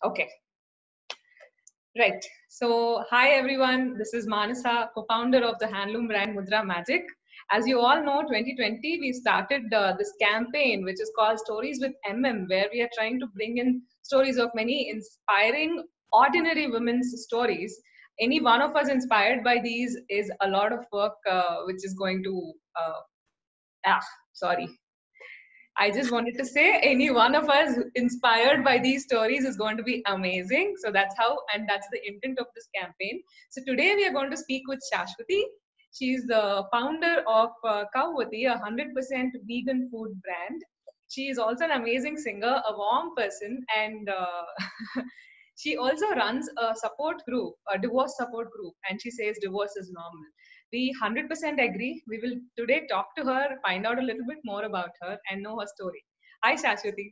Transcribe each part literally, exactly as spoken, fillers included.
Okay, right. So, hi everyone. This is Manasa, co-founder of the handloom brand Mudra Magic. As you all know, twenty twenty we started uh, this campaign which is called Stories with M M, where we are trying to bring in stories of many inspiring, ordinary women's stories. Any one of us inspired by these is a lot of work, uh, which is going to uh, ah sorry I just wanted to say any one of us inspired by these stories is going to be amazing. So that's how, and that's the intent of this campaign. So today we are going to speak with Shashwati. She's the founder of uh, Kavvati, a one hundred percent vegan food brand. She is also an amazing singer, a warm person, and uh, she also runs a support group, a divorce support group, and she says divorce is normal. We one hundred percent agree. We will today talk to her, find out a little bit more about her, and know her story. Hi, Shashwati.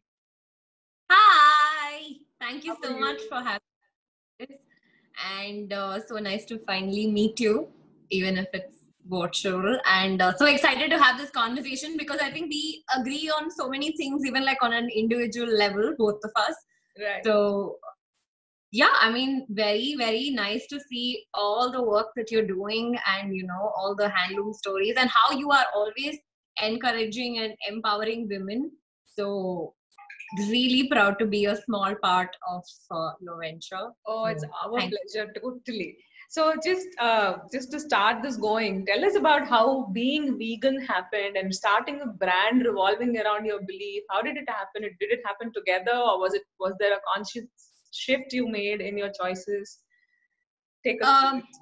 Hi, thank you How are so you? much for having this, and uh, so nice to finally meet you, even if it's virtual. And uh, so excited to have this conversation because I think we agree on so many things, even like on an individual level, both of us. Right. So yeah, I mean, very, very nice to see all the work that you're doing and, you know, all the handloom stories and how you are always encouraging and empowering women. So really proud to be a small part of uh, your venture. Oh, it's So our thank pleasure, totally. So just uh, just to start this going, tell us about how being vegan happened and starting a brand revolving around your belief. How did it happen? Did it happen together, or was it was there a conscious shift you made in your choices? Take you. us through Um, it.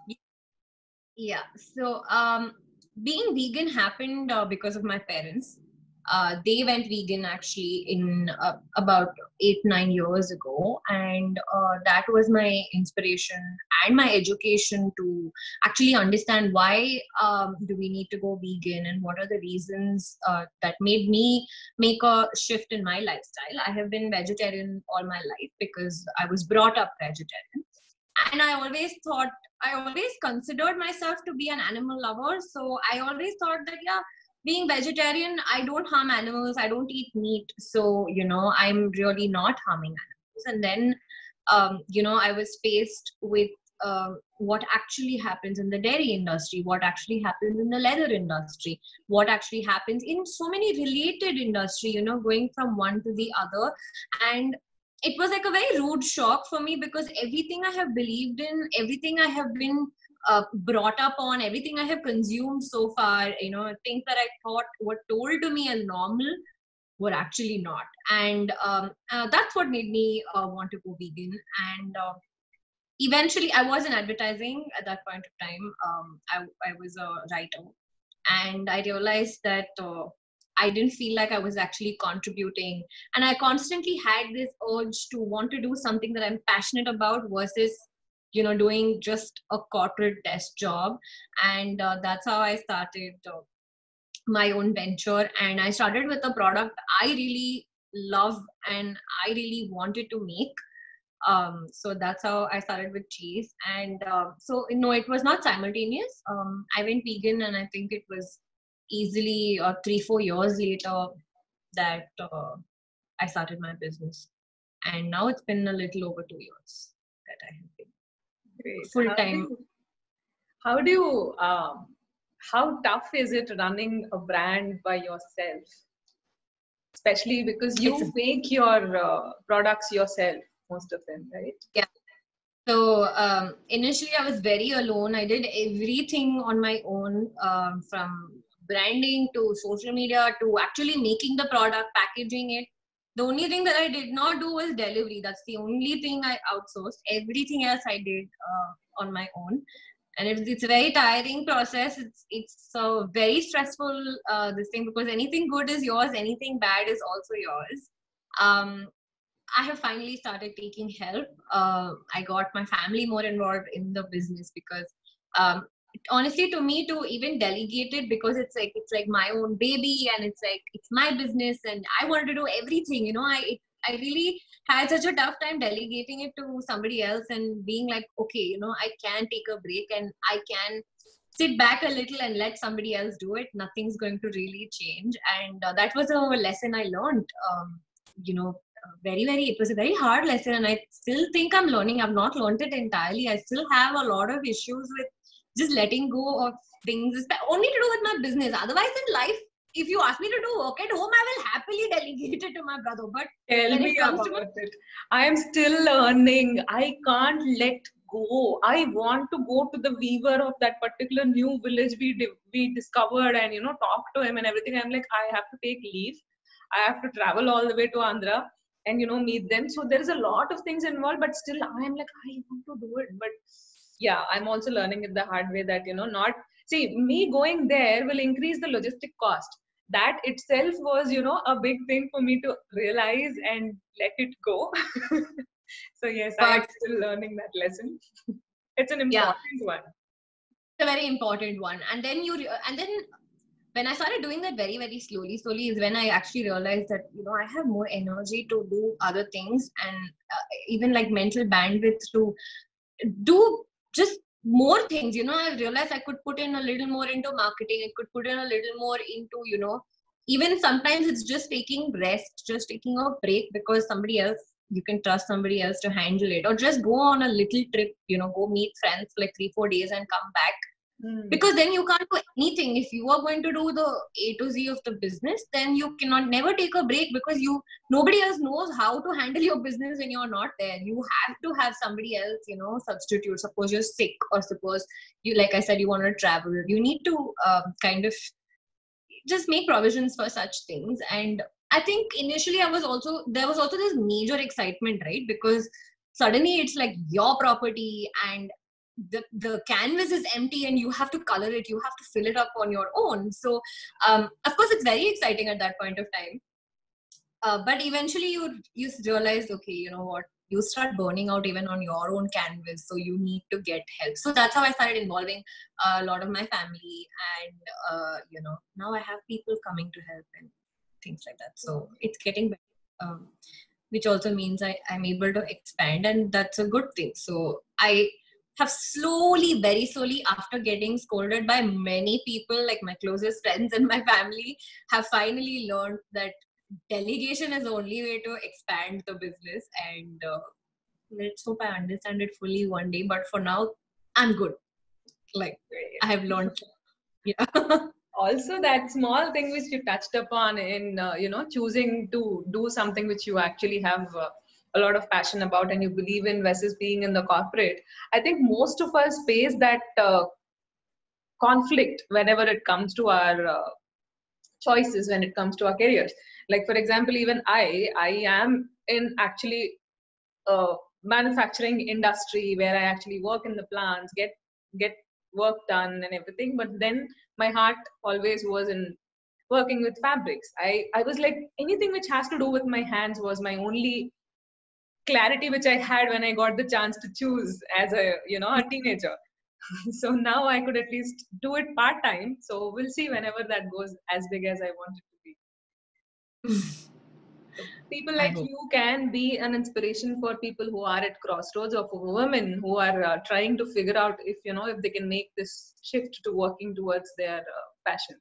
yeah, so um, being vegan happened uh, because of my parents. Uh, they went vegan actually in uh, about eight, nine years ago. And uh, that was my inspiration and my education to actually understand why um, do we need to go vegan and what are the reasons uh, that made me make a shift in my lifestyle. I have been vegetarian all my life because I was brought up vegetarian. And I always thought, I always considered myself to be an animal lover. So I always thought that, yeah, being vegetarian, I don't harm animals, I don't eat meat. So, you know, I'm really not harming animals. And then, um, you know, I was faced with uh, what actually happens in the dairy industry, what actually happens in the leather industry, what actually happens in so many related industry, you know, going from one to the other. And it was like a very rude shock for me because everything I have believed in, everything I have been uh, brought up on, everything I have consumed so far, you know, things that I thought were told to me as normal were actually not. And um, uh, that's what made me uh, want to go vegan. And uh, eventually, I was in advertising at that point of time. Um, I, I was a writer. And I realized that uh, I didn't feel like I was actually contributing. And I constantly had this urge to want to do something that I'm passionate about versus, you know, doing just a corporate desk job. And uh, that's how I started uh, my own venture. And I started with a product I really love and I really wanted to make. Um, so that's how I started with cheese. And uh, so, no, it was not simultaneous. Um, I went vegan, and I think it was easily uh, three, four years later that uh, I started my business. And now it's been a little over two years that I have been Great. full How do time. you, how do you, um, how tough is it running a brand by yourself? Especially because It's you make your uh, products yourself, most of them, right? yeah. So um, initially, I was very alone. I did everything on my own, um, from branding to social media to actually making the product, packaging it. The only thing that I did not do was delivery. That's the only thing I outsourced. Everything else I did uh, on my own, and it's, it's a very tiring process. It's it's a very stressful uh, this thing because anything good is yours, anything bad is also yours. Um, I have finally started taking help. Uh, I got my family more involved in the business because, um, honestly, to me, to even delegate it because it's like it's like my own baby and it's like it's my business and I wanted to do everything. You know, I it, I really had such a tough time delegating it to somebody else and being like, okay, you know, I can take a break and I can sit back a little and let somebody else do it. Nothing's going to really change, and uh, that was a lesson I learned. Um, you know very, very, it was a very hard lesson, and I still think I'm learning. I've not learned it entirely. I still have a lot of issues with just letting go of things, only to do with my business. Otherwise, in life, if you ask me to do work at home, I will happily delegate it to my brother. But Tell when me it comes about to my, it. I am still learning. I can't let go. I want to go to the weaver of that particular new village we di- we discovered and, you know, talk to him and everything. I'm like, I have to take leave. I have to travel all the way to Andhra and, you know, meet them. So there is a lot of things involved, but still I am like, I want to do it. But yeah, I'm also learning it the hard way that, you know, not see me going there will increase the logistic cost. That itself was, you know, a big thing for me to realize and let it go. So yes, I am but still learning that lesson. It's an yeah, important one. it's a very important one. And then you, re- and then when I started doing that very, very slowly, slowly is when I actually realized that, you know, I have more energy to do other things, and uh, even like mental bandwidth to do just more things. You know, I realized I could put in a little more into marketing. I could put in a little more into, you know, even sometimes it's just taking rest, just taking a break because somebody else, you can trust somebody else to handle it, or just go on a little trip, you know, go meet friends for like three, four days and come back. Mm. Because then you can't do anything. If you are going to do the A to Z of the business, then you cannot never take a break, because you nobody else knows how to handle your business when you're not there. You have to have somebody else, you know, substitute. Suppose you're sick, or suppose you, like I said, you want to travel. You need to um, kind of just make provisions for such things. And I think initially I was also there was also this major excitement, right? Because suddenly it's like your property, and the the canvas is empty, and you have to color it, you have to fill it up on your own. So um of course it's very exciting at that point of time, uh, but eventually you you realize, okay, you know what, you start burning out even on your own canvas, so you need to get help. So that's how I started involving a lot of my family, and uh, you know now I have people coming to help and things like that. So it's getting better, um, which also means I, I'm able to expand, and that's a good thing. So I have slowly, very slowly, after getting scolded by many people, like my closest friends and my family, have finally learned that delegation is the only way to expand the business. And uh, let's hope I understand it fully one day. But for now, I'm good. Like, I have learned. Yeah. Also, that small thing which you touched upon in, uh, you know, choosing to do something which you actually have uh, a lot of passion about and you believe in versus being in the corporate. I think most of us face that uh, conflict whenever it comes to our uh, choices, when it comes to our careers. Like for example, even i i am in actually a manufacturing industry where I actually work in the plants, get get work done and everything, but then my heart always was in working with fabrics. I i was like, anything which has to do with my hands was my only clarity which I had when I got the chance to choose as a, you know, a teenager. So now I could at least do it part time. So we'll see whenever that goes as big as I want it to be. People I like hope. you can be an inspiration for people who are at crossroads, or for women who are uh, trying to figure out if, you know, if they can make this shift to working towards their uh, passion.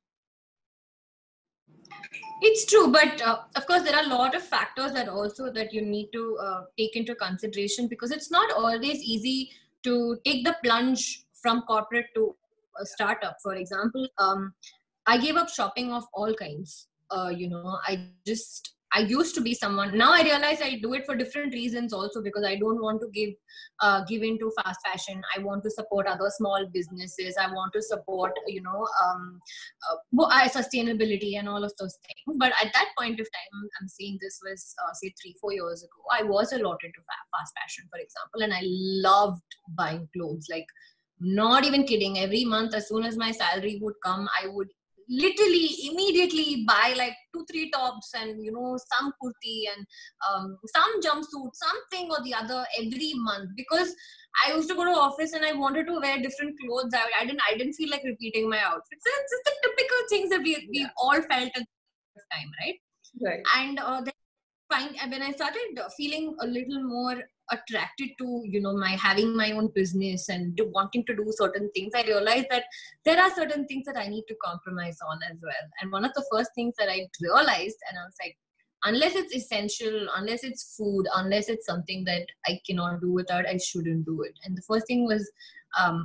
It's true, but uh, of course there are a lot of factors that also that you need to uh, take into consideration, because it's not always easy to take the plunge from corporate to a startup. For example, um, I gave up shopping of all kinds. Uh, you know, I just I used to be someone. Now I realize I do it for different reasons also, because I don't want to give uh, give into fast fashion. I want to support other small businesses. I want to support, you know, um, uh, wo- uh, sustainability and all of those things. But at that point of time, I'm saying this was uh, say three, four years ago. I was a lot into fa- fast fashion, for example, and I loved buying clothes. Like, not even kidding. Every month, as soon as my salary would come, I would literally immediately buy like two, three tops, and you know some kurti, and um, some jumpsuit, something or the other every month, because I used to go to office and I wanted to wear different clothes. I, I didn't I didn't feel like repeating my outfits. It's just the typical things that we Yeah. we all felt at the time, right? Right. And uh, then find when I started feeling a little more attracted to, you know, my having my own business and do, wanting to do certain things, I realized that there are certain things that I need to compromise on as well. And one of the first things that I realized, and I was like, unless it's essential, unless it's food, unless it's something that I cannot do without, I shouldn't do it. And the first thing was, um,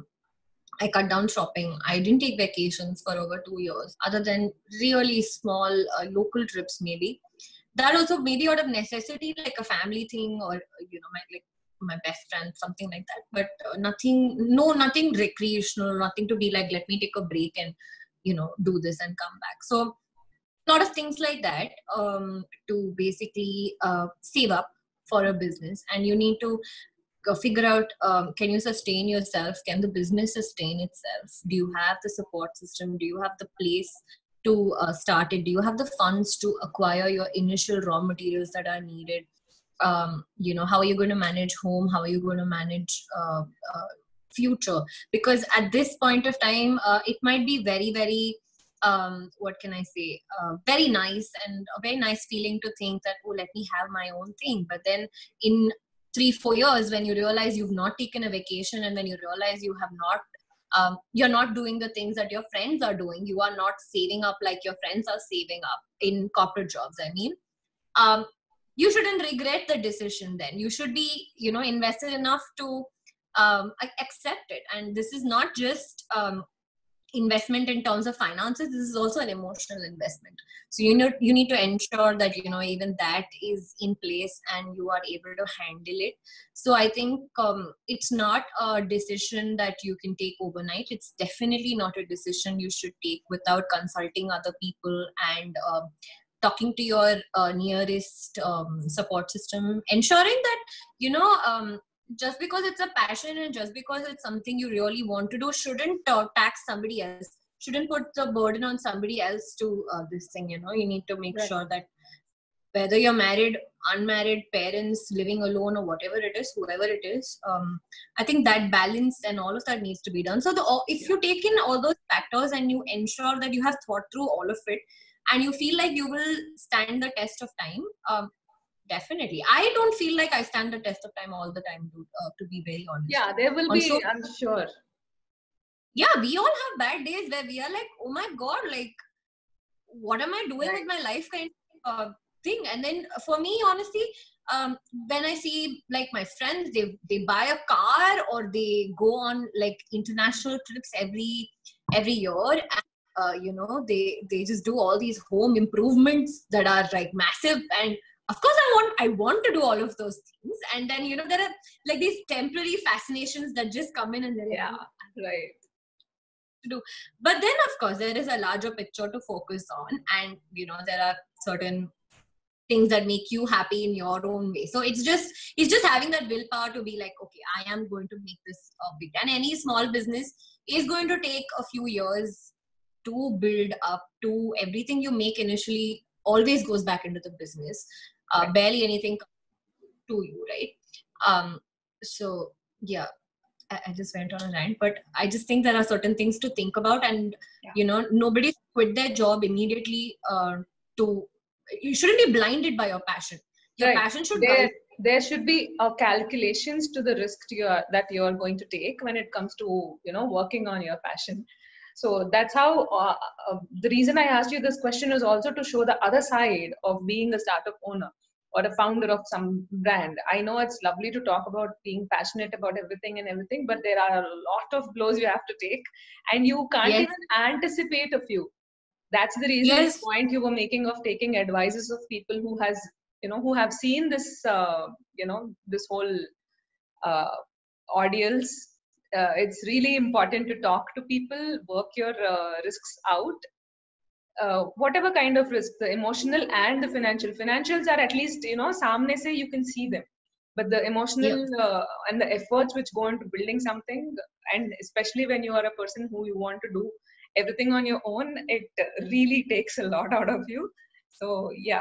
I cut down shopping. I didn't take vacations for over two years, other than really small uh, local trips, maybe. That also maybe out of necessity, like a family thing, or you know, my like my best friend, something like that. But uh, nothing, no, nothing recreational, nothing to be like, let me take a break and you know do this and come back. So a lot of things like that um, to basically uh, save up for a business, and you need to go figure out um, can you sustain yourself, can the business sustain itself, do you have the support system, do you have the place to uh, start it, do you have the funds to acquire your initial raw materials that are needed, um, you know how are you going to manage home, how are you going to manage uh, uh, future, because at this point of time uh, it might be very very um what can I say, uh, very nice and a very nice feeling to think that, oh, let me have my own thing. But then in three four years, when you realize you've not taken a vacation, and when you realize you have not um, you're not doing the things that your friends are doing, you are not saving up like your friends are saving up in corporate jobs, I mean, um, you shouldn't regret the decision. Then you should be you know invested enough to um, accept it. And this is not just um, investment in terms of finances, this is also an emotional investment. So you know you need to ensure that you know even that is in place and you are able to handle it. So I think um, it's not a decision that you can take overnight. It's definitely not a decision you should take without consulting other people and uh, talking to your uh, nearest um, support system, ensuring that you know um, just because it's a passion and just because it's something you really want to do, shouldn't uh, tax somebody else, shouldn't put the burden on somebody else to uh, this thing. You know, you need to make Right. sure that whether you're married, unmarried, parents, living alone, or whatever it is, whoever it is, um, I think that balance and all of that needs to be done. So the if you take in all those factors and you ensure that you have thought through all of it, and you feel like you will stand the test of time, um, definitely. I don't feel like I stand the test of time all the time, to, uh, to be very honest. Yeah, there will On be, so- I'm sure. Yeah, we all have bad days where we are like, oh my God, like, what am I doing Right. with my life kind of uh, thing? And then for me, honestly, um, when I see like my friends, they, they buy a car or they go on like international trips every, every year. And, uh, you know, they, they just do all these home improvements that are like massive. And of course I want, I want to do all of those things. And then, you know, there are like these temporary fascinations that just come in and they're Yeah, like, right. to do. But then of course there is a larger picture to focus on, and you know there are certain things that make you happy in your own way. So it's just it's just having that willpower to be like, okay, I am going to make this uh, big. And any small business is going to take a few years to build up. To everything you make initially always goes back into the business. Uh, Right. barely anything to you, right? Um, so yeah, I, I just went on a rant, but I just think there are certain things to think about, and Yeah. you know, nobody quit their job immediately. Uh, to you shouldn't be blinded by your passion. Your Right. passion should There, guide. there should be uh, calculations to the risk to your, that you are going to take when it comes to, you know, working on your passion. So that's how, uh, uh, the reason I asked you this question is also to show the other side of being a startup owner or a founder of some brand. I know it's lovely to talk about being passionate about everything and everything, but there are a lot of blows you have to take, and you can't Yes. even anticipate a few. That's the reason, Yes. the point you were making of taking advices of people who has, you know, who have seen this, uh, you know, this whole uh, ordeals. Uh, it's really important to talk to people, work your uh, risks out. Uh, whatever kind of risk, the emotional and the financial. Financials are at least, you know, samne se you can see them. But the emotional Yep. uh, and the efforts which go into building something, and especially when you are a person who you want to do everything on your own, it really takes a lot out of you. So yeah.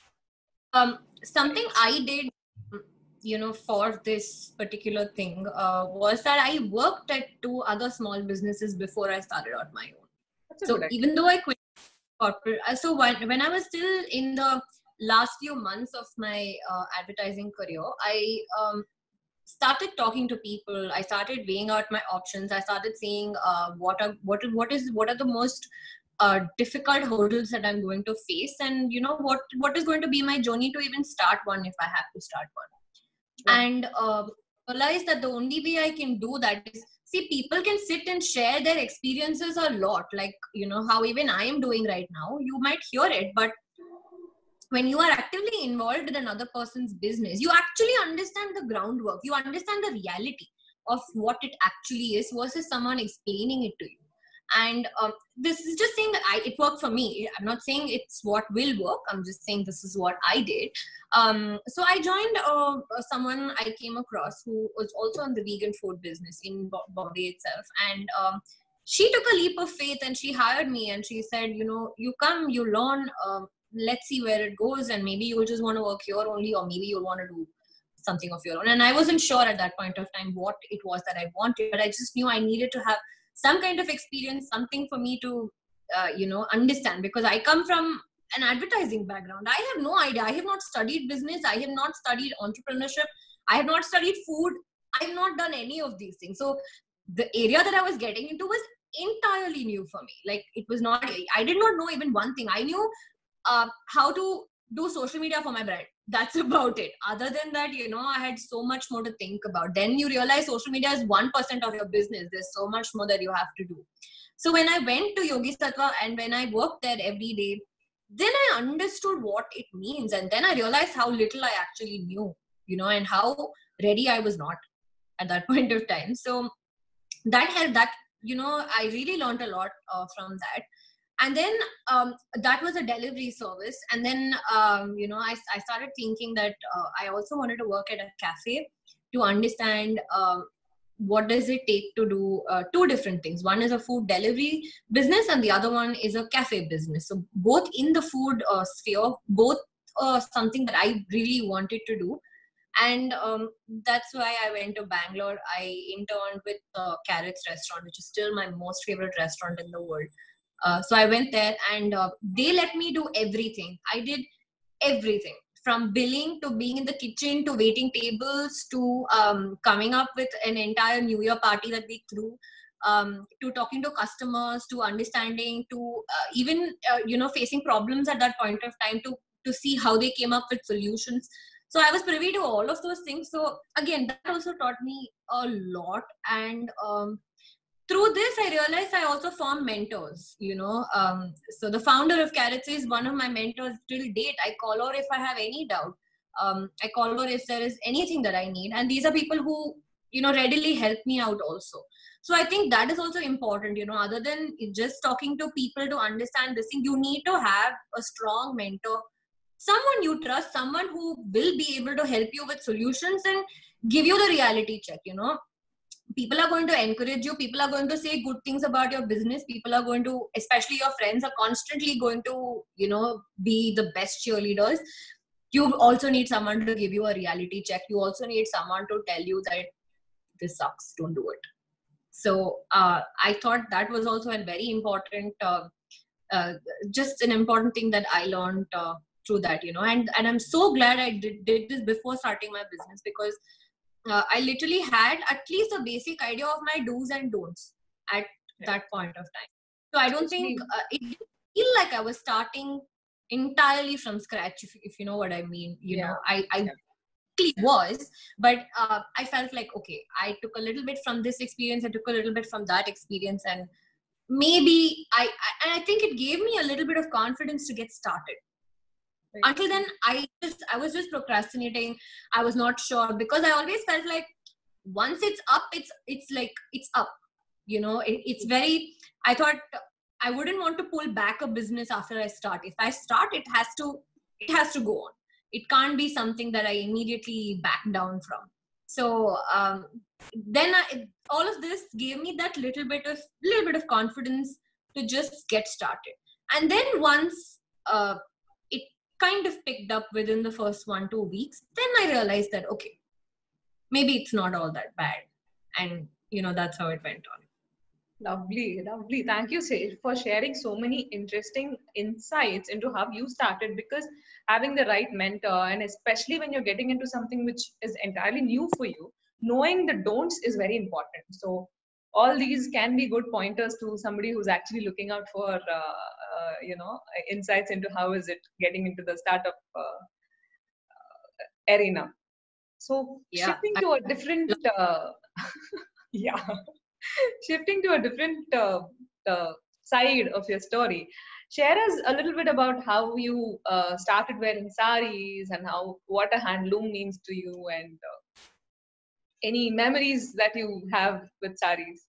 Um, something I did, you know, for this particular thing uh, was that I worked at two other small businesses before I started out my own. That's a So good idea. even though I quit corporate, uh, so when, when I was still in the last few months of my uh, advertising career, I um, started talking to people. I started weighing out my options. I started seeing uh, what are what what is what are the most uh, difficult hurdles that I'm going to face, and you know what what is going to be my journey to even start one if I have to start one. Right. And uh, realize that the only way I can do that is, see, people can sit and share their experiences a lot, like you know how even I am doing right now. You might hear it, but when you are actively involved in another person's business, you actually understand the groundwork, you understand the reality of what it actually is versus someone explaining it to you. And um, this is just saying that I, it worked for me. I'm not saying it's what will work. I'm just saying this is what I did. Um, so I joined uh, someone I came across who was also in the vegan food business in Bombay itself. And um, she took a leap of faith and she hired me, and she said, you know, you come, you learn, um, let's see where it goes. And maybe you'll just want to work here only, or maybe you'll want to do something of your own. And I wasn't sure at that point of time what it was that I wanted, but I just knew I needed to have some kind of experience, something for me to, uh, you know, understand, because I come from an advertising background. I have no idea. I have not studied business. I have not studied entrepreneurship. I have not studied food. I have not done any of these things. So the area that I was getting into was entirely new for me. Like it was not, I did not know even one thing. I knew uh, how to do social media for my brand. That's about it. Other than that, you know, I had so much more to think about. Then you realize social media is one percent of your business. There's so much more that you have to do. So when I went to Yogi Sattva and when I worked there every day, then I understood what it means. And then I realized how little I actually knew, you know, and how ready I was not at that point of time. So that helped, that, you know, I really learned a lot uh, from that. And then um, that was a delivery service. And then, um, you know, I, I started thinking that uh, I also wanted to work at a cafe to understand uh, what does it take to do uh, two different things. One is a food delivery business and the other one is a cafe business. So both in the food uh, sphere, both uh, something that I really wanted to do. And um, that's why I went to Bangalore. I interned with uh, Carrots Restaurant, which is still my most favorite restaurant in the world. Uh, so I went there and uh, they let me do everything. I did everything from billing to being in the kitchen to waiting tables to um, coming up with an entire New Year party that we threw, um, to talking to customers, to understanding, to uh, even, uh, you know, facing problems at that point of time to, to see how they came up with solutions. So I was privy to all of those things. So again, that also taught me a lot. And um, through this, I realized I also formed mentors, you know. Um, so the founder of Carrots is one of my mentors till date. I call her if I have any doubt. Um, I call her if there is anything that I need. And these are people who, you know, readily help me out also. So I think that is also important, you know, other than just talking to people to understand this thing, you need to have a strong mentor, someone you trust, someone who will be able to help you with solutions and give you the reality check, you know. People are going to encourage you. People are going to say good things about your business. People are going to, especially your friends, are constantly going to, you know, be the best cheerleaders. You also need someone to give you a reality check. You also need someone to tell you that this sucks, don't do it. So uh, I thought that was also a very important, uh, uh, just an important thing that I learned uh, through that, you know. And, and I'm so glad I did, did this before starting my business, because Uh, I literally had at least a basic idea of my do's and don'ts at yeah. that point of time. So I don't think uh, it didn't feel like I was starting entirely from scratch, if, if you know what I mean. You yeah. know, I, I yeah. was, but uh, I felt like, okay, I took a little bit from this experience, I took a little bit from that experience, and maybe I, I, and I think it gave me a little bit of confidence to get started. Until then, I just I was just procrastinating. I was not sure, because I always felt like once it's up, it's it's like it's up. You know, it, it's very. I thought I wouldn't want to pull back a business after I start. If I start, it has to it has to go on. It can't be something that I immediately back down from. So um, then I, all of this gave me that little bit of little bit of confidence to just get started. And then once uh, it kind of picked up within the first one, two weeks, then I realized that, okay, maybe it's not all that bad. And, you know, that's how it went on. Lovely, lovely. Thank you, Sej, for sharing so many interesting insights into how you started, because having the right mentor, and especially when you're getting into something which is entirely new for you, knowing the don'ts is very important. So all these can be good pointers to somebody who's actually looking out for, uh, uh, you know, insights into how is it getting into the startup uh, arena. So Yeah. shifting to a different, uh, yeah, shifting to a different uh, uh, side of your story, share us a little bit about how you uh, started wearing saris and how what a handloom means to you, and uh, any memories that you have with saris.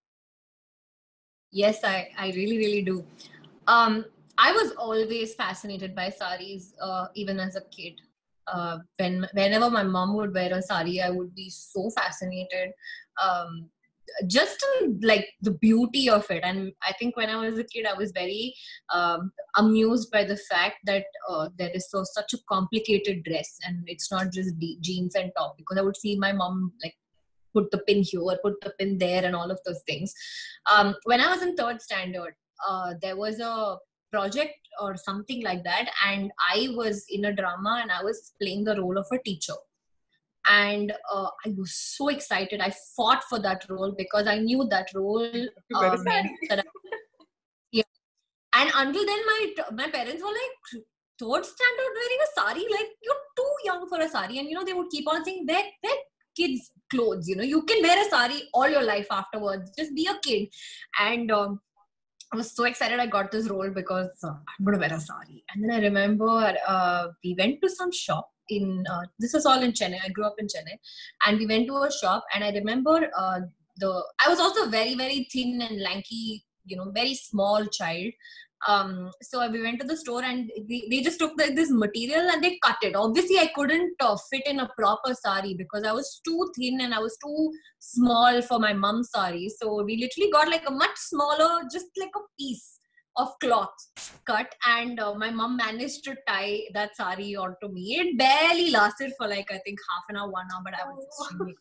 Yes, I, I really, really do. Um, I was always fascinated by saris, uh, even as a kid. Uh, when whenever my mom would wear a sari, I would be so fascinated. Um, just in, like the beauty of it. And I think when I was a kid, I was very um, amused by the fact that uh, there is so such a complicated dress, and it's not just de- jeans and top. Because I would see my mom like put the pin here, put the pin there, and all of those things. Um, when I was in third standard, uh, there was a project or something like that, and I was in a drama and I was playing the role of a teacher. And uh, I was so excited. I fought for that role because I knew that role Wear uh, a meant sari. that I, yeah. And until then, my my parents were like, third standard wearing a sari, like you're too young for a sari. And you know, they would keep on saying, wear, wear kids' clothes, you know, you can wear a sari all your life afterwards. Just be a kid. And um, I was so excited I got this role because uh, I'm going to wear a sari. And then I remember uh, we went to some shop in, uh, this was all in Chennai. I grew up in Chennai. And we went to a shop, and I remember uh, the, I was also very, very thin and lanky, you know, very small child. Um, so we went to the store, and they, they just took the, this material and they cut it. Obviously, I couldn't uh, fit in a proper sari because I was too thin and I was too small for my mom's sari. So we literally got like a much smaller, just like a piece of cloth cut, and uh, my mom managed to tie that sari onto me. It barely lasted for like I think half an hour, one hour, but I was extremely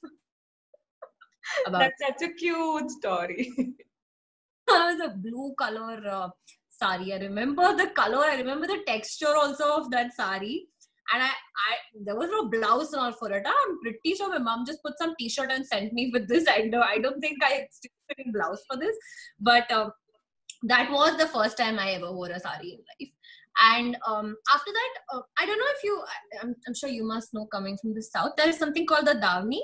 about. That's such a cute story. It was a blue color uh, sari. I remember the color. I remember the texture also of that sari. And I, I, there was no blouse or for it. I'm pretty sure my mom just put some t-shirt and sent me with this. I don't, I don't think I still fit in blouse for this. But uh, that was the first time I ever wore a sari in life. And um, after that, uh, I don't know if you, I, I'm, I'm sure you must know, coming from the south, there is something called the davni.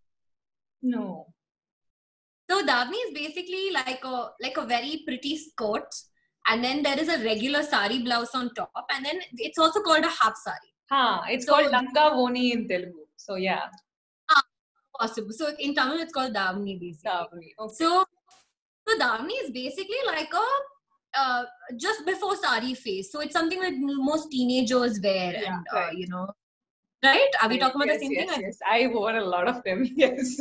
No. So davni is basically like a like a very pretty skirt, and then there is a regular sari blouse on top, and then it's also called a half sari. Ha, it's So called Lanka Voni in Telugu. So yeah. Ah, possible. So in Tamil, it's called davni basically. Davni. Okay. So, so davni is basically like a uh, just before sari phase. So it's something that most teenagers wear, Yeah, and uh, right. you know, right? Are we talking about Yes, the same yes, thing? yes. I wore a lot of them. Yes.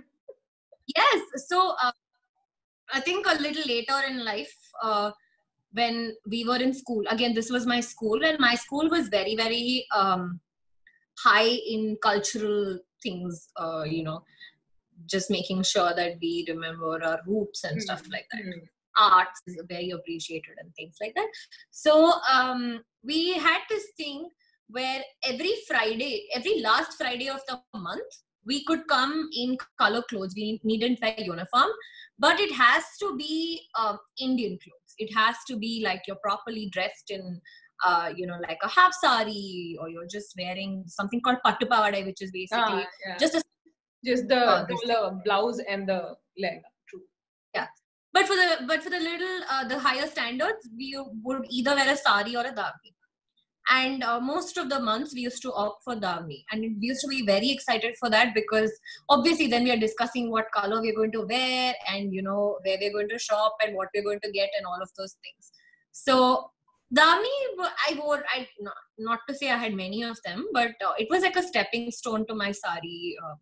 Yes. So uh, I think a little later in life, uh, when we were in school, again, this was my school, and my school was very, very um, high in cultural things, uh, you know, just making sure that we remember our roots and stuff like that. Mm. Arts is very appreciated and things like that. So um, we had this thing where every Friday, every last Friday of the month, we could come in color clothes. We needn't wear uniform, but it has to be um, Indian clothes. It has to be like you're properly dressed in, uh, you know, like a half sari, or you're just wearing something called pattu pavadai, which is basically Ah, yeah. just a Just the, uh, the, this the blouse and the leg. True. yeah. But for the but for the little uh, the higher standards, we would either wear a sari or a davni. And uh, most of the months we used to opt for davni, and we used to be very excited for that because obviously then we are discussing what color we're going to wear, and you know where we're going to shop and what we're going to get and all of those things. So davni, I wore. I not, not to say I had many of them, but uh, it was like a stepping stone to my sari uh,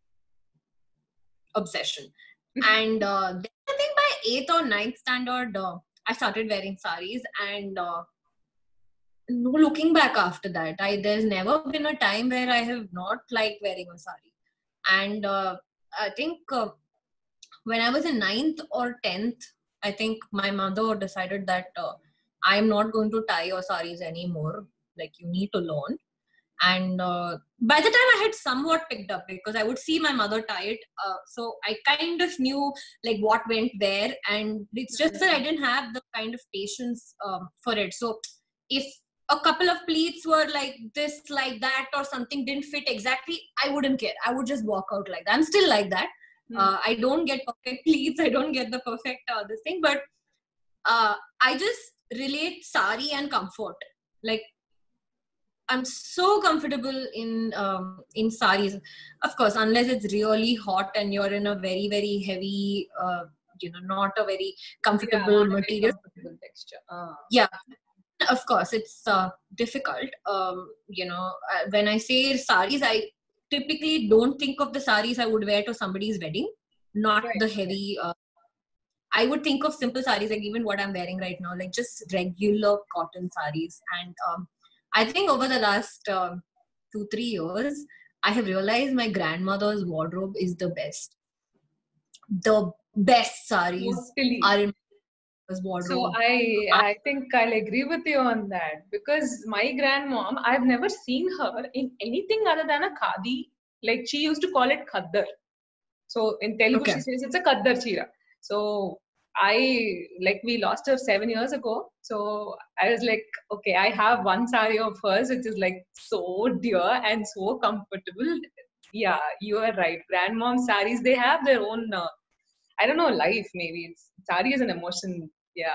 obsession. And uh, then I think by eighth or ninth standard, uh, I started wearing saris, and uh, no looking back after that. I there's never been a time where I have not liked wearing a sari. And uh, I think uh, when I was in ninth or tenth, I think my mother decided that uh, I'm not going to tie your saris anymore. Like, you need to learn. And uh, by the time I had somewhat picked up, because I would see my mother tie it, uh, so I kind of knew like what went there. And it's just that I didn't have the kind of patience um, for it. So if a couple of pleats were like this, like that, or something didn't fit exactly, I wouldn't care. I would just walk out like that. I'm still like that. Mm. Uh, I don't get perfect pleats. I don't get the perfect uh, this thing, but uh, I just relate sari and comfort. Like, I'm so comfortable in um, in saris. Of course, unless it's really hot and you're in a very, very heavy, uh, you know, not a very comfortable yeah, material. Very comfortable texture. Ah. Yeah, of course, it's uh, difficult. Um, you know, uh, when I say saris, I typically don't think of the saris I would wear to somebody's wedding, not right, the heavy. Uh, I would think of simple saris, like even what I'm wearing right now, like just regular cotton saris. And um, I think over the last um, two, three years, I have realized my grandmother's wardrobe is the best. The best saris totally. are in my wardrobe. So I, I think I'll agree with you on that, because my grandmom, I've never seen her in anything other than a khadi. Like, she used to call it khaddar. So in Telugu, okay, she says it's a khaddar chira. So I, like, we lost her seven years ago. So I was like, okay, I have one sari of hers, which is like so dear and so comfortable. Yeah, you are right. Grandmom saris, they have their own, uh, I don't know, life maybe. It's, sari is an emotion. Yeah.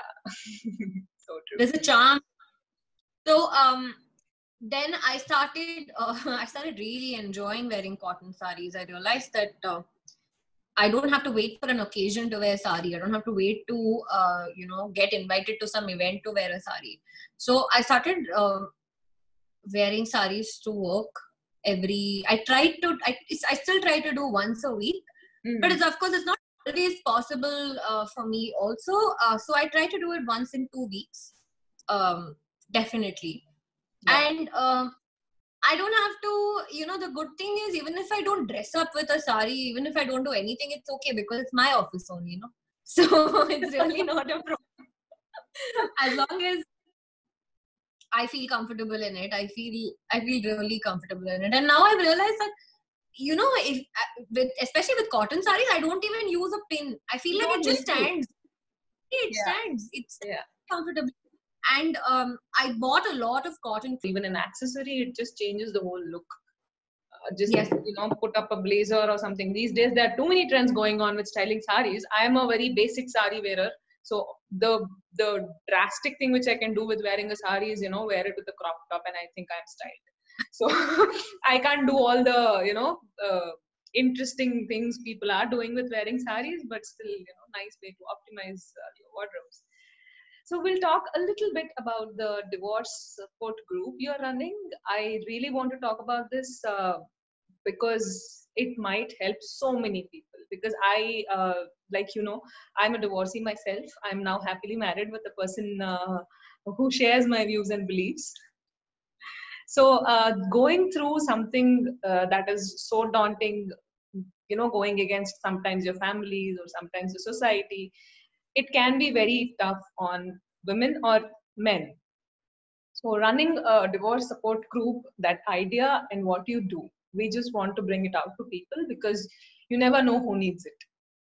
So true. There's a charm. So, um, then I started, uh, I started really enjoying wearing cotton saris. I realized that uh, I don't have to wait for an occasion to wear sari. I don't have to wait to, uh, you know, get invited to some event to wear a sari. So I started uh, wearing saris to work every, I tried to, I, I still try to do once a week, mm. but it's, of course, it's not always possible uh, for me also. Uh, so I try to do it once in two weeks. Um, definitely. Yeah. And um, I don't have to, you know, the good thing is, even if I don't dress up with a sari, even if I don't do anything, it's okay, because it's my office only, you know. So it's really not a problem. As long as I feel comfortable in it, I feel, I feel really comfortable in it. And now I've realized that, you know, if with, especially with cotton saris, I don't even use a pin. I feel like it just stands. It yeah. stands. It's yeah. comfortable. And um, I bought a lot of cotton. Even an accessory, it just changes the whole look. Uh, just, yes. you know, put up a blazer or something. These days, there are too many trends going on with styling saris. I am a very basic sari wearer. So the the drastic thing which I can do with wearing a sari is, you know, wear it with a crop top, and I think I'm styled. So I can't do all the, you know, uh, interesting things people are doing with wearing saris, but still, you know, nice way to optimize uh, your wardrobes. So we'll talk a little bit about the divorce support group you're running. I really want to talk about this uh, because it might help so many people. Because I, uh, like, you know, I'm a divorcee myself. I'm now happily married with a person uh, who shares my views and beliefs. So uh, going through something uh, that is so daunting, you know, going against sometimes your families or sometimes the society, it can be very tough on women or men. So running a divorce support group, that idea and what you do, we just want to bring it out to people because you never know who needs it.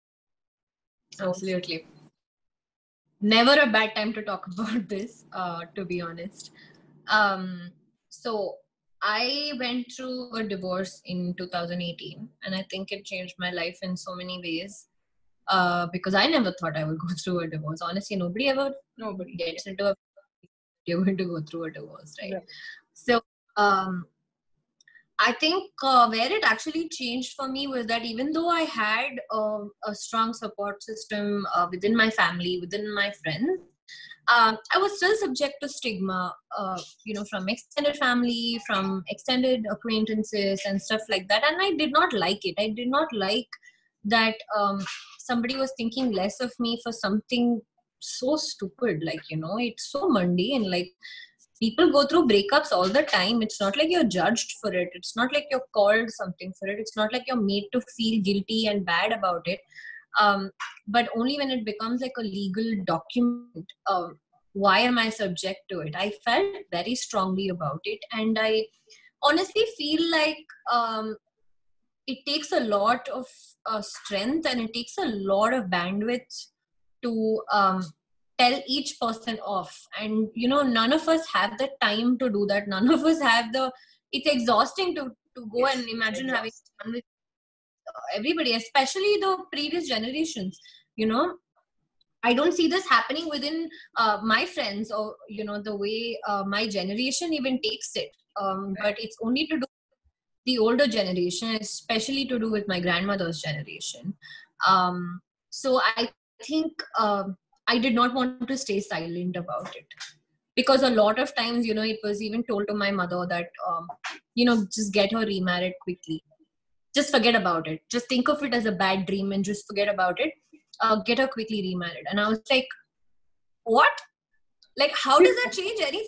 So, absolutely. Never a bad time to talk about this, uh, to be honest. Um, so I went through a divorce in two thousand eighteen, and I think it changed my life in so many ways. Uh, because I never thought I would go through a divorce. Honestly, nobody ever nobody gets into a you're going to go through a divorce, right? Yeah. So um, I think uh, where it actually changed for me was that even though I had uh, a strong support system uh, within my family, within my friends, um, I was still subject to stigma, uh, you know, from extended family, from extended acquaintances and stuff like that. And I did not like it. I did not like that um, somebody was thinking less of me for something so stupid. Like, you know, it's so mundane. Like, people go through breakups all the time. It's not like you're judged for it. It's not like you're called something for it. It's not like you're made to feel guilty and bad about it. Um, but only when it becomes like a legal document, um, why am I subject to it? I felt very strongly about it. And I honestly feel like um, it takes a lot of uh, strength and it takes a lot of bandwidth to um, tell each person off. And, you know, none of us have the time to do that. None of us have the, it's exhausting to, to go Yes, and imagine having exhaust. fun with everybody, especially the previous generations, you know. I don't see this happening within uh, my friends or, you know, the way uh, my generation even takes it. Um, but it's only to do the older generation, especially to do with my grandmother's generation. Um, so I think um I did not want to stay silent about it, because a lot of times, you know, it was even told to my mother that, um, you know, just get her remarried quickly. Just forget about it. Just think of it as a bad dream and just forget about it. Uh, get her quickly remarried. And I was like, what? Like, how does that change anything?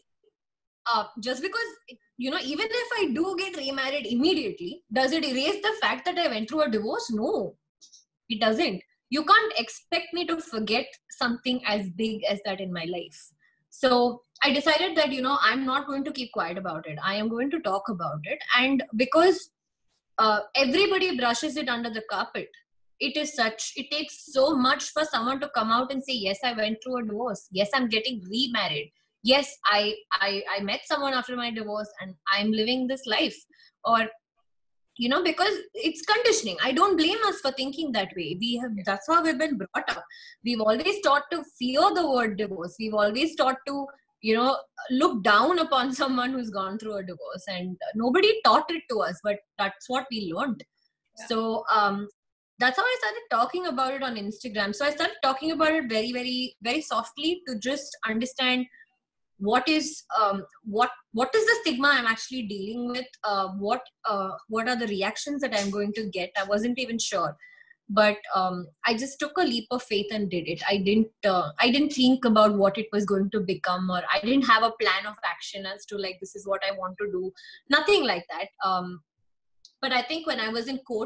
Uh, just because, you know, even if I do get remarried immediately, does it erase the fact that I went through a divorce? No, it doesn't. You can't expect me to forget something as big as that in my life. So I decided that, you know, I'm not going to keep quiet about it. I am going to talk about it. And because uh, everybody brushes it under the carpet, it is such, it takes so much for someone to come out and say, yes, I went through a divorce. Yes, I'm getting remarried. Yes, I, I, I met someone after my divorce and I'm living this life. Or, you know, because it's conditioning. I don't blame us for thinking that way. We have, that's how we've been brought up. We've always taught to fear the word divorce. We've always taught to, you know, look down upon someone who's gone through a divorce, and nobody taught it to us, but that's what we learned. Yeah. So um that's how I started talking about it on Instagram. So I started talking about it very, very, very softly to just understand what is um, what what is the stigma I'm actually dealing with. Uh, what uh, what are the reactions that I'm going to get? I wasn't even sure, but um, I just took a leap of faith and did it. I didn't uh, I didn't think about what it was going to become, or I didn't have a plan of action as to like, this is what I want to do. Nothing like that. Um, but I think when I was in court,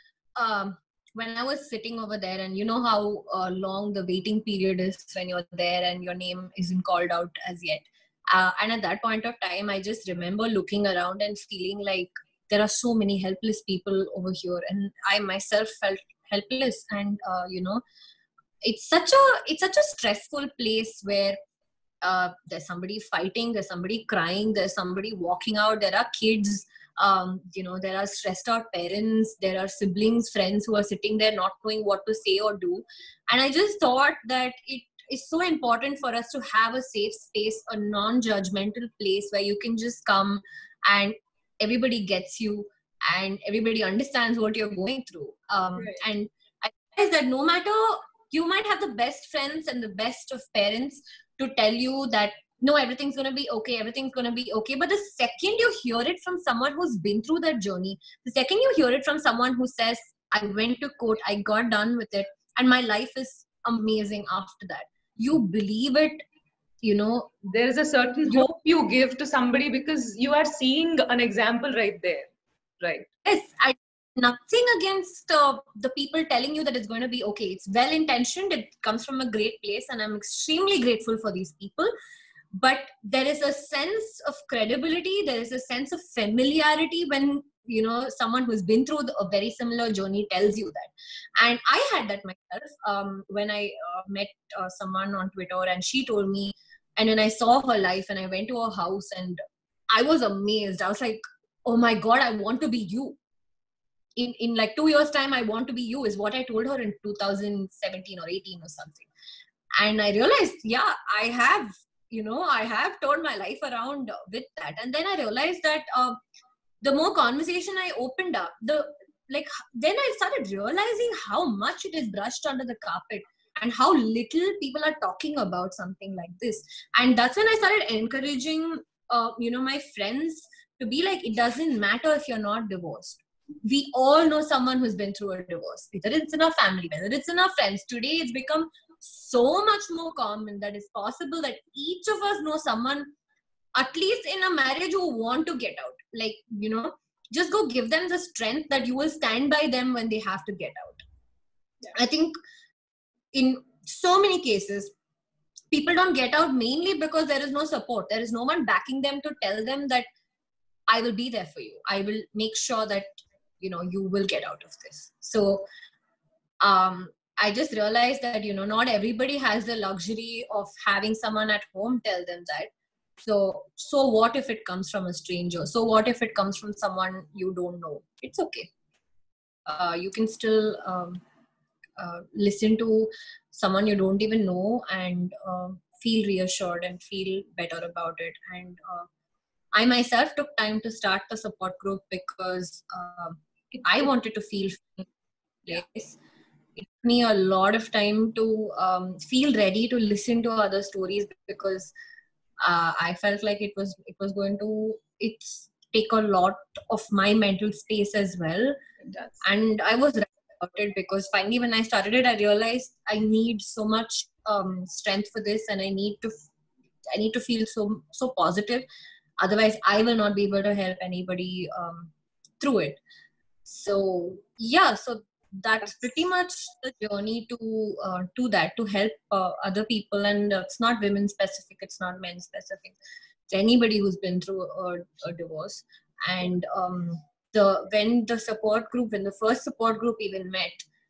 um, when I was sitting over there, and you know how uh, long the waiting period is when you're there and your name isn't called out as yet. Uh, and at that point of time, I just remember looking around and feeling like there are so many helpless people over here. And I myself felt helpless. And, uh, you know, it's such a, it's such a stressful place where uh, there's somebody fighting, there's somebody crying, there's somebody walking out, there are kids, um, you know, there are stressed out parents, there are siblings, friends who are sitting there not knowing what to say or do. And I just thought that it is so important for us to have a safe space, a non-judgmental place where you can just come and everybody gets you and everybody understands what you're going through. Um, Right. and I realized that no matter, you might have the best friends and the best of parents to tell you that no, everything's going to be okay, everything's going to be okay. But the second you hear it from someone who's been through that journey, the second you hear it from someone who says, I went to court, I got done with it, and my life is amazing after that, you believe it, you know. There is a certain You, hope you give to somebody because you are seeing an example right there. Right. yes, I, nothing against uh, the people telling you that it's going to be okay. It's well intentioned, it comes from a great place, and I'm extremely grateful for these people. But there is a sense of credibility, there is a sense of familiarity when, you know, someone who's been through a very similar journey tells you that. And I had that myself um, when I uh, met uh, someone on Twitter, and she told me, and when I saw her life and I went to her house, and I was amazed. I was like, oh my God, I want to be you. In, in like two years time, I want to be you, is what I told her in two thousand seventeen or eighteen or something. And I realized, yeah, I have, you know, I have turned my life around with that. And then I realized that uh, the more conversation I opened up, the like, then I started realizing how much it is brushed under the carpet and how little people are talking about something like this. And that's when I started encouraging, uh, you know, my friends to be like, it doesn't matter if you're not divorced. We all know someone who's been through a divorce, whether it's in our family, whether it's in our friends. Today, it's become so much more common that it's possible that each of us know someone, at least in a marriage, who want to get out. Like, you know, just go give them the strength that you will stand by them when they have to get out. Yeah. I think in so many cases, people don't get out mainly because there is no support. There is no one backing them to tell them that I will be there for you. I will make sure that, you know, you will get out of this. So um, I just realized that, you know, not everybody has the luxury of having someone at home tell them that. So, so what if it comes from a stranger? So what if it comes from someone you don't know? It's okay. Uh, you can still um, uh, listen to someone you don't even know and uh, feel reassured and feel better about it. And uh, I myself took time to start the support group because uh, I wanted to feel place. It took me a lot of time to um, feel ready to listen to other stories because uh, I felt like it was it was going to it's take a lot of my mental space as well. It does. And I was right about it because finally when I started it, I realized I need so much um, strength for this, and I need to I need to feel so so positive. Otherwise, I will not be able to help anybody um, through it. So yeah, so that's pretty much the journey to uh, to that, to help uh, other people. And uh, it's not women specific, it's not men specific, it's anybody who's been through a, a divorce. And um, the when the support group when the first support group even met,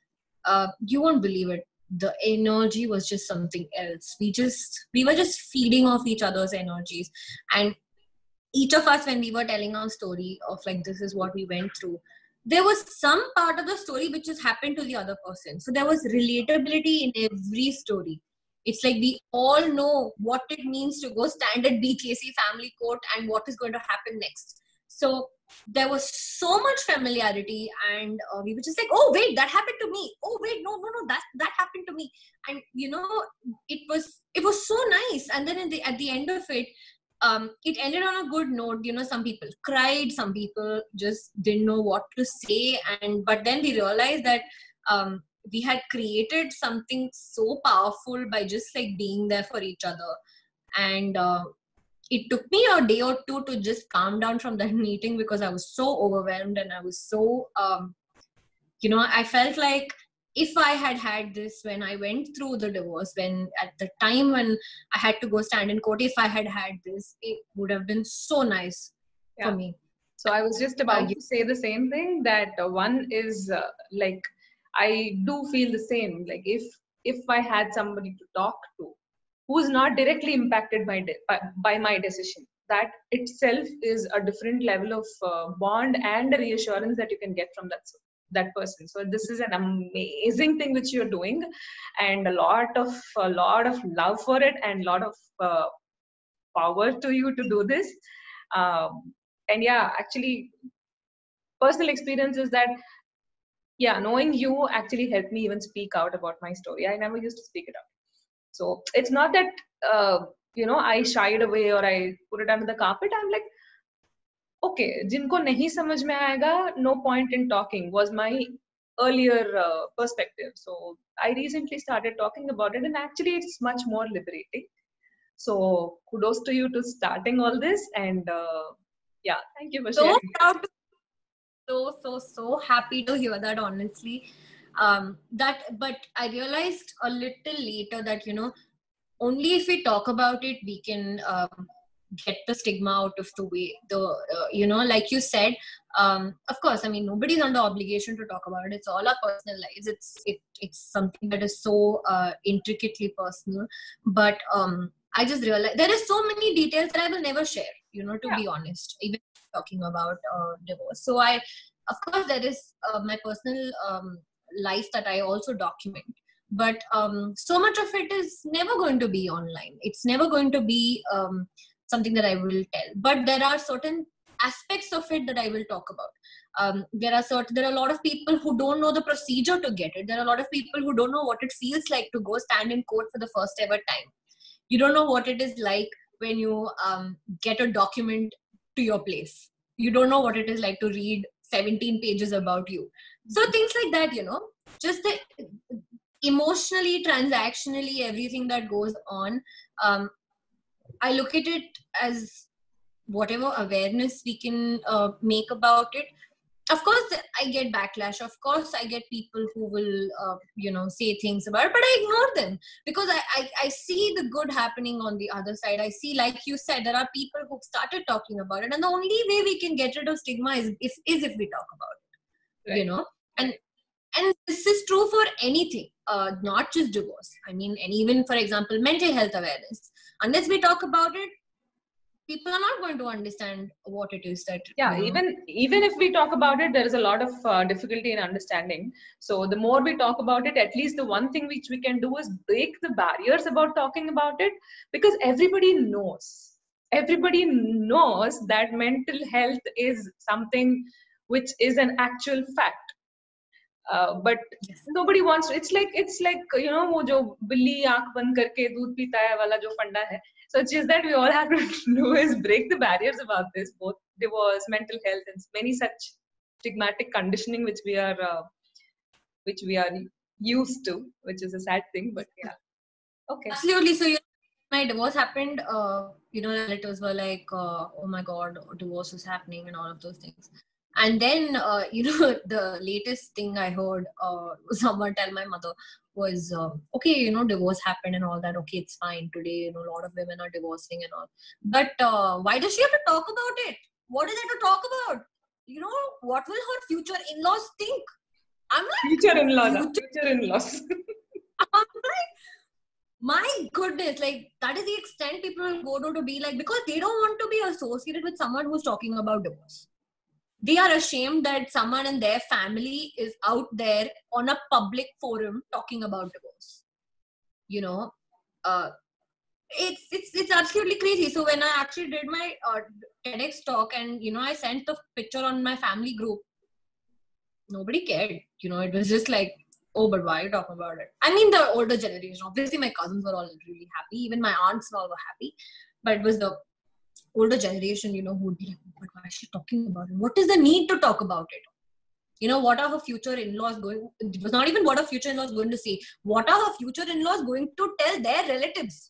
uh, you won't believe it, the energy was just something else. We just we were just feeding off each other's energies. And each of us, when we were telling our story of like, this is what we went through, there was some part of the story which has happened to the other person. So there was relatability in every story. It's like we all know what it means to go stand at B K C family court and what is going to happen next. So there was so much familiarity, and uh, we were just like, oh wait, that happened to me. Oh wait, no, no, no, that that happened to me. And you know, it was it was so nice. And then in the, at the end of it, um, it ended on a good note. You know, some people cried, some people just didn't know what to say, and but then we realized that um, we had created something so powerful by just like being there for each other. And uh, it took me a day or two to just calm down from that meeting because I was so overwhelmed, and I was so um, you know, I felt like if I had had this when I went through the divorce, when at the time when I had to go stand in court, if I had had this, it would have been so nice Yeah. for me. So I was just about to say the same thing, that uh, one is uh, like, I do feel the same. Like if if I had somebody to talk to who's not directly impacted by de- by, by my decision, that itself is a different level of uh, bond and reassurance that you can get from that that person. So this is an amazing thing which you're doing, and a lot of a lot of love for it, and a lot of uh, power to you to do this. Um, and yeah, actually, personal experience is that, yeah, knowing you actually helped me even speak out about my story. I never used to speak it out. So it's not that, uh, you know, I shied away or I put it under the carpet. I'm like, okay, जिनको नहीं समझ में आएगा, no point in talking, was my earlier uh, perspective. So I recently started talking about it, and actually it's much more liberating. So kudos to you to starting all this, and uh, yeah, thank you for so sharing. Proud to, so so so happy to hear that, honestly. Um, that but I realized a little later that, you know, only if we talk about it, we can um, get the stigma out of the way. The uh, you know, like you said, um, of course, I mean, nobody's under obligation to talk about it. It's all our personal lives. It's it, it's something that is so uh, intricately personal. But um, I just realized there is so many details that I will never share. You know, to Yeah. be honest, even talking about uh, divorce. So I, of course, there is uh, my personal um, life that I also document. But um, so much of it is never going to be online. It's never going to be um, something that I will tell. But there are certain aspects of it that I will talk about. Um, there are certain, there are a lot of people who don't know the procedure to get it. There are a lot of people who don't know what it feels like to go stand in court for the first ever time. You don't know what it is like when you um, get a document to your place. You don't know what it is like to read seventeen pages about you. So things like that, you know, just the emotionally, transactionally, everything that goes on. Um, I look at it as whatever awareness we can uh, make about it. of course I get backlash, of course I get people who will uh, you know say things about it, but I ignore them because I, I I see the good happening on the other side. I see, like you said, there are people who started talking about it, and the only way we can get rid of stigma is if is if we talk about it, right. You know, and and this is true for anything, uh, not just divorce. I mean, and even for example mental health awareness, unless we talk about it, people are not going to understand what it is that, yeah, you know, even even if we talk about it, there is a lot of uh, difficulty in understanding. So the more we talk about it, at least the one thing which we can do is break the barriers about talking about it, because everybody knows everybody knows that mental health is something which is an actual fact. Uh, but yes. nobody wants to, it's like it's like you know वो जो बिल्ली आंख बंद करके दूध पीता है वाला जो फंडा है. So it's just that we all have to do is break the barriers about this, both divorce, mental health, and many such stigmatic conditioning which we are uh, which we are used to, which is a sad thing. But yeah, okay. Absolutely. So you know, my divorce happened. Uh, you know, relatives were like, uh, "Oh my God, divorce is happening," and all of those things. And then, uh, you know, the latest thing I heard uh, someone tell my mother was, uh, okay, you know, divorce happened and all that. Okay, it's fine. Today, you know, a lot of women are divorcing and all. But uh, why does she have to talk about it? What is there to talk about? You know, what will her future in-laws think? I'm like, future in-laws, future, future in-laws. I'm like, my goodness, like that is the extent people will go to to be like, because they don't want to be associated with someone who's talking about divorce. They are ashamed that someone in their family is out there on a public forum talking about divorce. You know, uh, it's it's it's absolutely crazy. So when I actually did my uh, TEDx talk, and you know, I sent the picture on my family group, nobody cared. You know, it was just like, oh, but why are you talking about it? I mean, the older generation, obviously my cousins were all really happy. Even my aunts and all were happy. But it was the older generation, you know, who would be like, oh, but why is she talking about it? What is the need to talk about it? You know, what are her future in-laws going, it was not even what her future in-laws going to say. What are her future in-laws going to tell their relatives?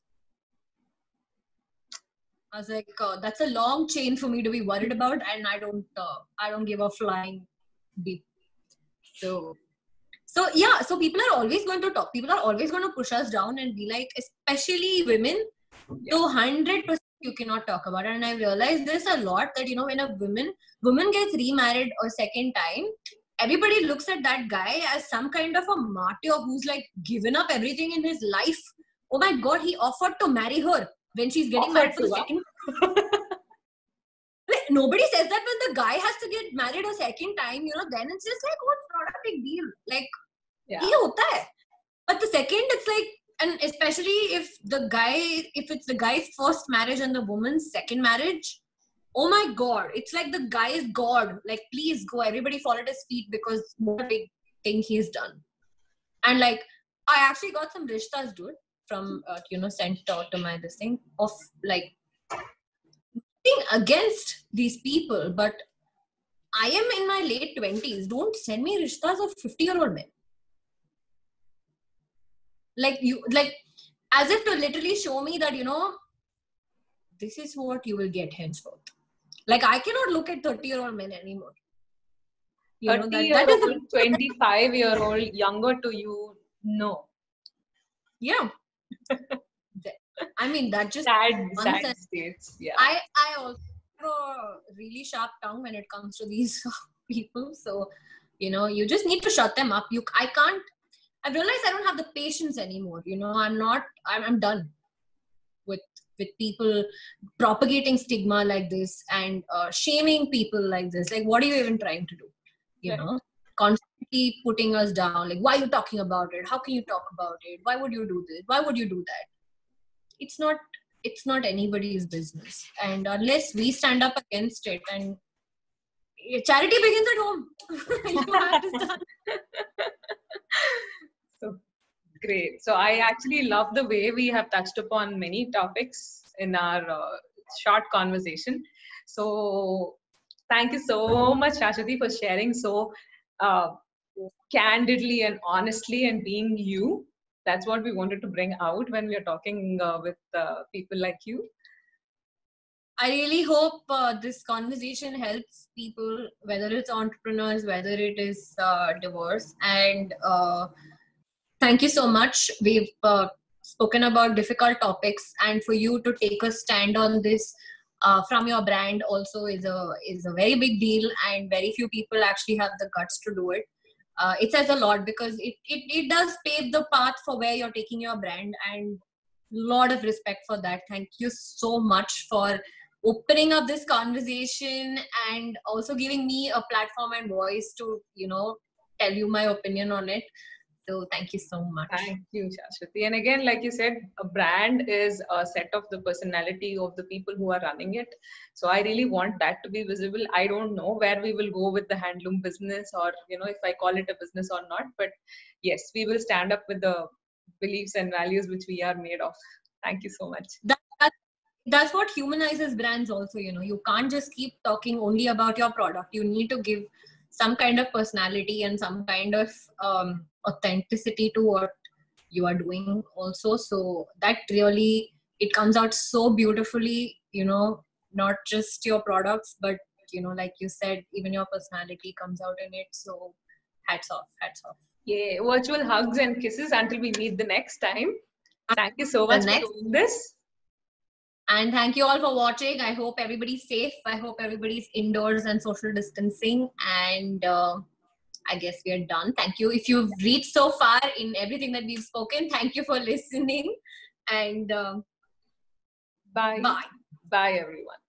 I was like, uh, that's a long chain for me to be worried about, and I don't, uh, I don't give a flying beep. So So yeah, so people are always going to talk. People are always going to push us down and be like, especially women, Yeah. to one hundred percent you cannot talk about it. And I realized this a lot, that, you know, when a woman, woman gets remarried a second time, everybody looks at that guy as some kind of a martyr who's like given up everything in his life. Oh my God, he offered to marry her when she's getting Offered married for to, the huh? second Like, nobody says that when the guy has to get married a second time, you know, then it's just like, oh, it's not a big deal. Like, Yeah. ये होता है. But the second, it's like, and especially if the guy, if it's the guy's first marriage and the woman's second marriage, oh my God, it's like the guy is God. Like, please go, everybody fall at his feet, because what a big thing he's done. And like, I actually got some rishtas, dude, from, uh, you know, sent out to my this thing of like, being against these people, but I am in my late twenties. Don't send me rishtas of fifty year old men. Like you, like as if to literally show me that, you know, this is what you will get henceforth. Like, I cannot look at thirty year old men anymore. You know, that, that is thirty year old, the, twenty-five year old, younger to you, no. yeah. I mean, that just Sad, one sad sense. states. Yeah. I, I also have a really sharp tongue when it comes to these people. So, you know, you just need to shut them up. You, I can't, I realized I don't have the patience anymore. You know, I'm not, I'm, I'm done with, with people propagating stigma like this and uh, shaming people like this. Like, what are you even trying to do? You Right. know, constantly putting us down. Like, why are you talking about it? How can you talk about it? Why would you do this? Why would you do that? It's not, it's not anybody's business. And unless we stand up against it, and charity begins at home. You have to start. So great. So I actually love the way we have touched upon many topics in our uh, short conversation. So thank you so much, Shashwati, for sharing so uh, candidly and honestly and being you. That's what we wanted to bring out when we are talking uh, with uh, people like you. I really hope uh, this conversation helps people, whether it's entrepreneurs, whether it is uh, divorce. And uh, thank you so much. We've uh, spoken about difficult topics, and for you to take a stand on this uh, from your brand also is a is a very big deal, and very few people actually have the guts to do it. Uh, it says a lot because it, it it does pave the path for where you're taking your brand, and lot of respect for that. Thank you so much for opening up this conversation and also giving me a platform and voice to, you know, tell you my opinion on it. So thank you so much. Thank you, Shashwati. And again, like you said, a brand is a set of the personality of the people who are running it. So I really want that to be visible. I don't know where we will go with the handloom business, or, you know, if I call it a business or not. But yes, we will stand up with the beliefs and values which we are made of. Thank you so much. That, that, that's what humanizes brands also. You know, you can't just keep talking only about your product. You need to give some kind of personality and some kind of um, authenticity to what you are doing also. So that really, it comes out so beautifully, you know, not just your products, but, you know, like you said, even your personality comes out in it. So hats off, hats off. Yeah, virtual hugs and kisses until we meet the next time. Thank you so much for doing this. And thank you all for watching. I hope everybody's safe. I hope everybody's indoors and social distancing. And uh, I guess we are done. Thank you. If you've reached so far in everything that we've spoken, thank you for listening. And uh, bye. Bye. Bye, everyone.